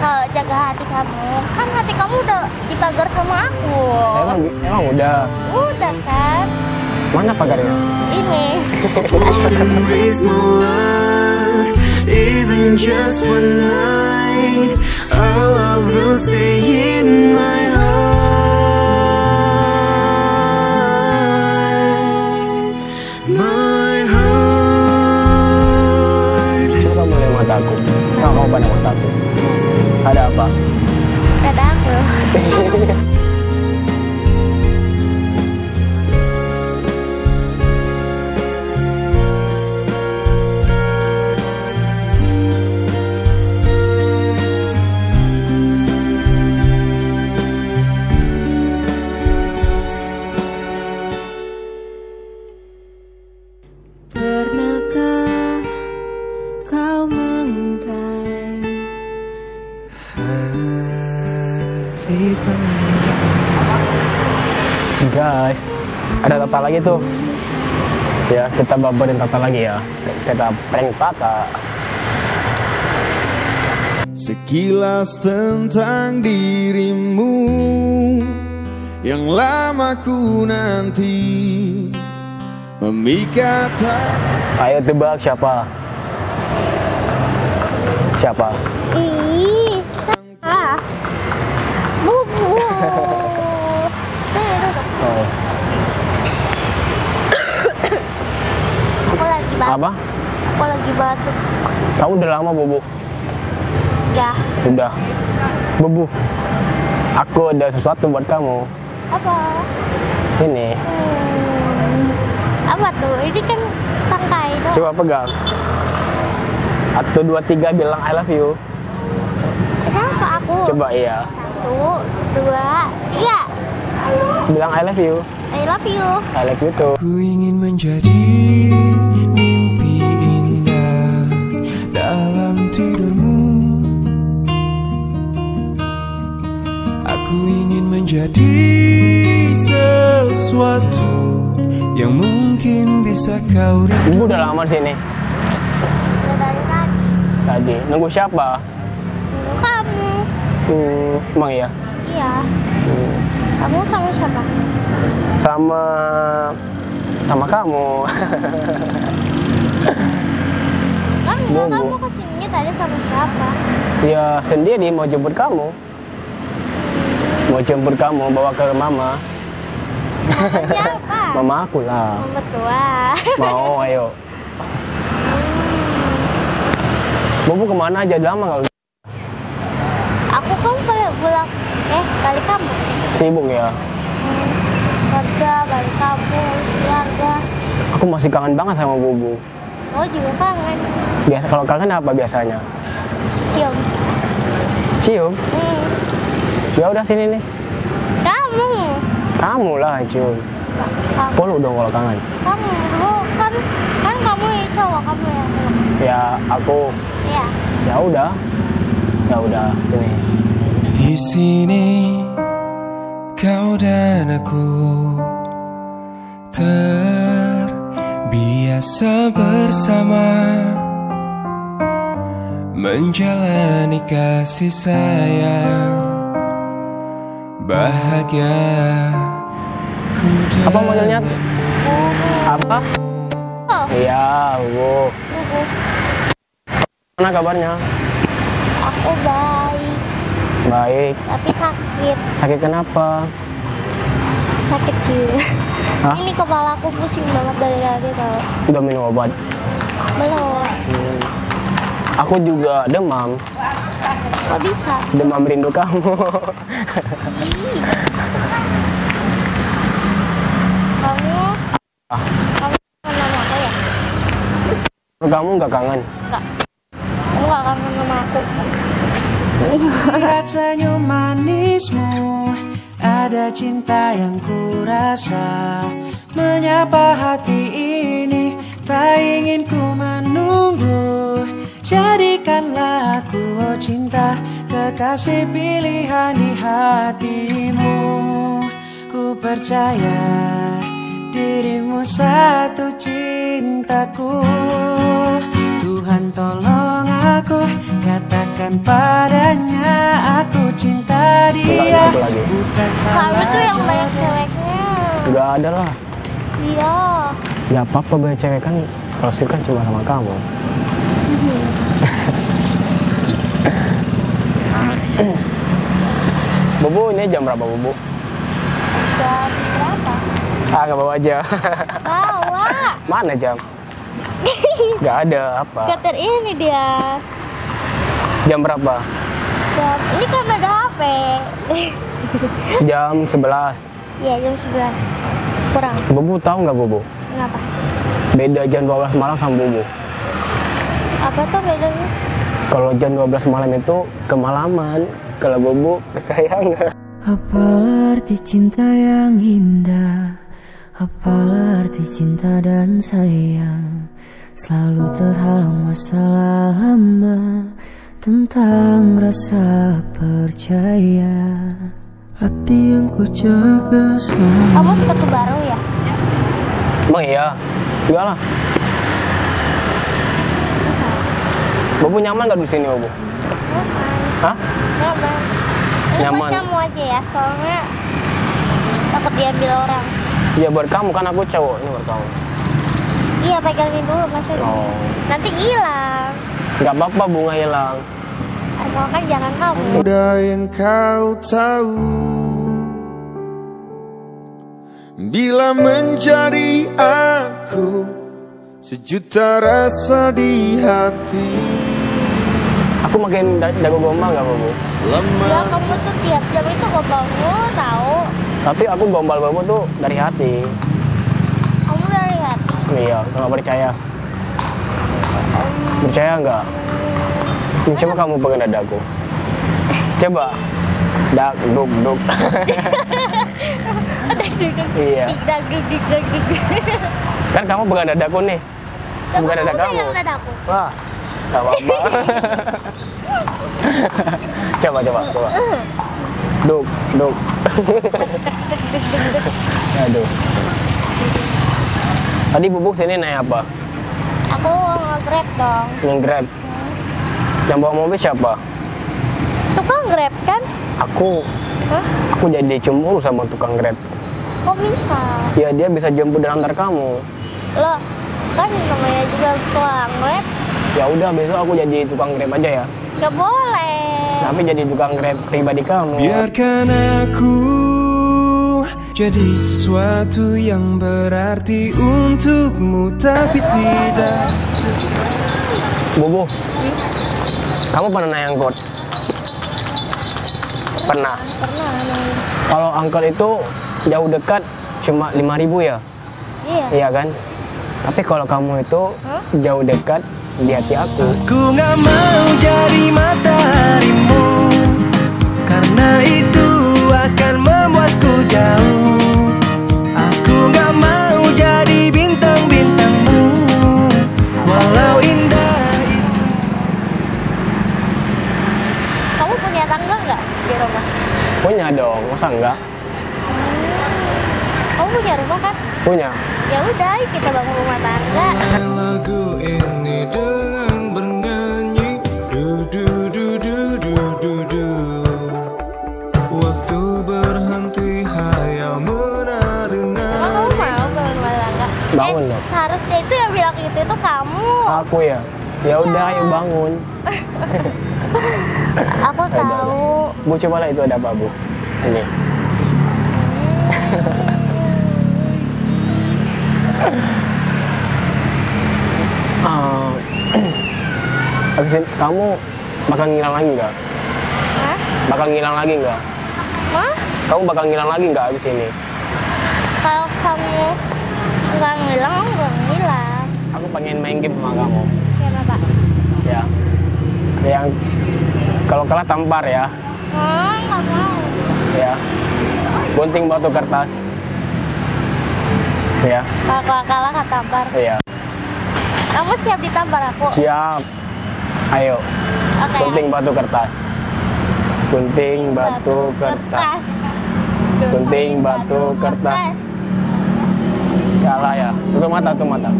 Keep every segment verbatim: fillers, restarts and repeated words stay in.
kalau jaga hati kamu. Kan hati kamu udah dipagar sama aku. Emang, emang udah? Udah kan? Mana pagarnya? Ini. Even just one night, our love will stay in my heart, my heart. Coba mulai mataku. Kau mau pandang mataku. Ada apa? Ada aku. Pernahkah kau mengintai hari Guys, ada Tata lagi tuh. Ya, kita babarin Tata lagi ya. Kita prank Tata. Sekilas tentang dirimu yang lama ku nanti memikat hati. Ayo tebak siapa? Siapa? Ih, ah, bubu. Oh. Aku lagi batuk. Apa? Aku lagi batuk. Kamu udah lama bobo? Ya. Udah. Bobo. Aku ada sesuatu buat kamu. Apa? Ini. Hmm, apa tuh? Ini kan tangkai tuh. Coba pegang. Satu, dua, tiga bilang I love you. Kenapa aku? Coba iya. Satu, dua, tiga. Bilang I love you. I love you. I love you too. Ku ingin menjadi mimpi indah dalam tidurmu. Aku ingin menjadi sesuatu yang mungkin bisa kau rindu. Ibu udah lama di sini. Udah dari tadi. Tadi. Nunggu siapa? Nunggu kamu. Hmm, emang iya. Iya. Hmm. Kamu sama siapa? Sama sama kamu. Kan Nunggu. kamu kesini tadi sama siapa? Ya sendiri mau jemput kamu. Mau jemput kamu bawa ke mama. Sama siapa? Mama aku lah. Mama tua. Mau ayo. Bobo kemana aja lama nggak? Aku kan balik pulang. Eh, balik kamu. Sibuk ya. Hmm, kerja, balik kampung, keluarga. Aku masih kangen banget sama Bobo. Oh juga kangen. Biasa kalau kangen apa biasanya? Cium. Cium. Hmm. Ya udah sini nih. Kamu. Kamu lah cium. Kamu. Peluk dong kalau kangen. Kamu lu kan kan kamu yang cowok, kamu yang peluk. Ya aku. Iya. Ya udah. Ya udah sini. Di sini kau dan aku terbiasa bersama menjalani kasih sayang bahagia. Ku Apa modelnya? Bubu. Apa? Oh, Iya, Bobo. bubu. Mana kabarnya? Aku baik, Baik. tapi sakit. Sakit kenapa? Sakit juga. Hah? Ini kepala aku pusing banget dari tadi tau. Udah minum obat. Belum. Hmm. Aku juga demam. Kok bisa? Demam rindu kamu. Ih. Kamu, Ah, kamu kangen sama aku ya? kamu nggak kangen? Enggak. Kamu gak kangen sama aku? Lihat senyum manismu, ada cinta yang kurasa menyapa hati ini. Tak ingin ku menunggu, jadikanlah aku oh cinta, kekasih pilihan di hatimu. Ku percaya dirimu satu cintaku. Tuhan tolong aku, katakan padanya satu lagi. Kamu tuh yang banyak ceweknya. Gak ada lah. Iya. Ya apa-apa banyak cewek kan. Kalau sih kan cuma sama kamu. Bubu, ini jam berapa, Bubu? Jam berapa? Ah, nggak bawa aja. Bawa. Mana jam? Nggak ada, apa? Kater ini dia. Jam berapa? Jam, ini kan ada H P. Jam sebelas. Iya, jam sebelas. Kurang. Bubu tahu nggak, Bubu? Kenapa? Beda jam dua belas malam sama Bubu. Apa tuh bedanya? Kalau jam dua belas malam itu kemalaman. Kalau Bubu kesayangan. Apalah arti cinta yang indah, apalah arti cinta dan sayang. Selalu terhalang masalah lama tentang rasa percaya. Hati yang ku jaga selalu. Kamu sepatu baru ya? Emang iya? Enggak lah. Bubu nyaman nggak di sini, Bubu? Hah? Nyaman. Ini Nyaman. buat kamu aja ya, soalnya takut diambil orang. Iya buat kamu kan aku cowok, ini buat kamu. Iya, pegangin dulu maksudnya. Oh. Nanti hilang. Nggak apa-apa bunga hilang. Asalkan jangan kamu. Ada yang kau tahu, bila mencari aku, sejuta rasa di hati. Aku makin da- jago gombal nggak, Bubu? Ya, Lama kamu tuh tiap jam itu gombal mulu tahu. Tapi aku gombal Bubu tuh dari hati. Kamu dari hati. Iya, nggak percaya. Percaya nggak? Ini coba kamu pegang dadaku. Coba. Dak, duk, duk. Dak duk duk. Iya. Dak duk duk dak duk. Kan kamu pegang dadaku nih. Kamu Bukan dada kamu. pegang dadaku. Wah, nggak apa-apa. Coba, coba, coba. Duk, duk. Duk duk duk duk. Aduh. Tadi Bubuk sini naik apa? Aku nge-grab dong. Nge-grab. Yang bawa mobil siapa? Tukang grab kan? Aku. Hah? Aku jadi cemburu sama tukang grab. Kok bisa? Ya dia bisa jemput dan antar kamu. Loh, kan namanya juga tukang grab. Ya udah besok aku jadi tukang grab aja ya. Gak boleh. Tapi jadi tukang grab pribadi kamu. biarkan aku jadi sesuatu yang berarti untukmu, tapi tidak Bubu, kamu pernah naik angkot? Pernah. Pernah namanya. Kalau angkot itu jauh dekat cuma lima ribu ya? Iya. Iya kan? Tapi kalau kamu itu Hah? jauh dekat di hati aku. Ku gak mau jadi mataharimu, karena itu akan membuatku jauh. Aku gak mau jadi bintang-bintangmu, walau indah itu. Kamu punya tangga nggak di rumah? Punya dong, masa enggak? Kamu punya rumah kan? Punya. Ya udah, yuk kita bangun rumah tangga. lagu ini dengan bernyanyi du du du du du du du. Waktu berhenti hayal menari-nari. Emang kamu mau bangun rumah tangga? Bangun eh, dong. Seharusnya itu yang bilang gitu itu kamu. Aku ya. Ya udah, ayo bangun. Aku Ayo, tahu. Bu coba lah itu ada apa Bu? Ini. Ah, habis ini kamu bakal ngilang lagi nggak? Hah? Bakal ngilang lagi nggak? Hah? Kamu bakal ngilang lagi nggak habis ini? Kalau kamu nggak ngilang, aku nggak ngilang. Aku pengen main game sama kamu. Kenapa? Ya. Yang kalau kalah tampar ya. Hmm, nggak mau. Ya. Gunting batu kertas. Ya. Kalau kalah kalah kata tampar. Iya. Kamu siap ditampar aku? Siap. Ayo. Oke. Gunting batu kertas. Gunting batu kertas. Gunting batu kertas. Kalah ya. Tutup mata, tutup mata.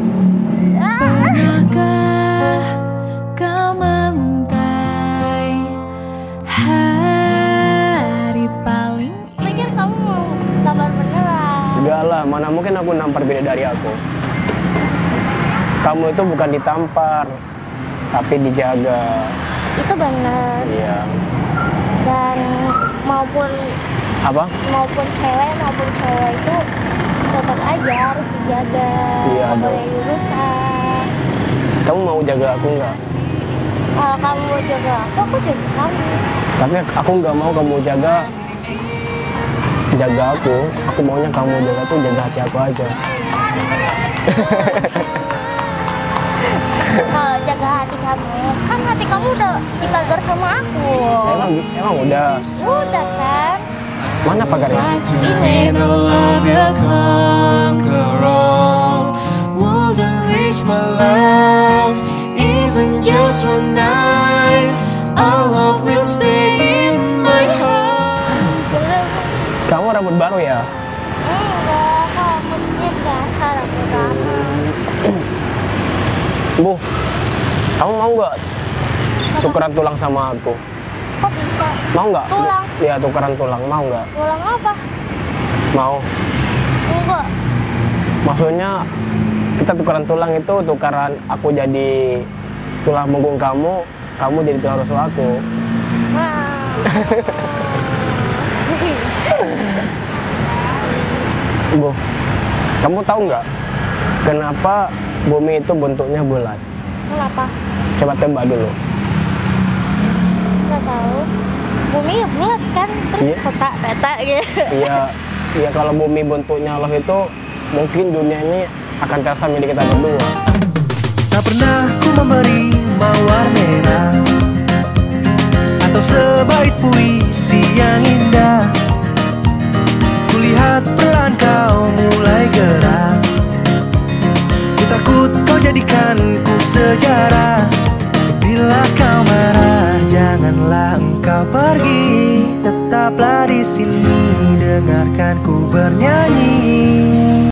Pernahkah kau menguntai hari Jangan aku nampar bidadari aku. Kamu itu bukan ditampar, tapi dijaga. Itu benar. Iya. Dan maupun Apa? maupun cewek maupun cewek itu tetap aja harus dijaga. Iya, Nggak dong. boleh dirusak. Kamu mau jaga aku nggak? Kalau kamu mau jaga aku, aku jaga kamu. Tapi aku nggak mau kamu jaga jaga aku. Aku maunya kamu jaga tuh jaga hati aku aja. Kalau jaga hati kamu, kan hati kamu udah dipagar sama aku. Emang emang udah. Udah kan? Mana pagarnya? In a love will conquer all. Wouldn't reach my love, even just one night. Our love will stay in my heart. Belum. Kamu rambut baru ya? Enggak, rambutnya biasa, rambut lama. Bu, kamu mau nggak tukeran tulang sama aku? Kok bisa? Mau nggak? Tulang? Iya, tukeran tulang. Mau nggak? Tulang apa? Mau. Enggak. Maksudnya kita tukeran tulang itu tukeran aku jadi tulang punggung kamu, kamu jadi tulang rusuk aku. Nah. Bu, kamu tahu nggak kenapa bumi itu bentuknya bulat? Kenapa? Coba tebak dulu. Nggak tahu. Bumi bulat kan, terus Iya. kotak peta gitu. Iya, iya kalau bumi bentuknya Allah itu mungkin dunia ini akan terasa milik kita berdua. Tak pernah ku memberi mawar merah atau sebaik puisi yang indah. Kulihat perlahan kau mulai gerak. Ku takut kau jadikanku sejarah. Bila kau marah, janganlah engkau pergi. Tetaplah di sini, dengarkan ku bernyanyi.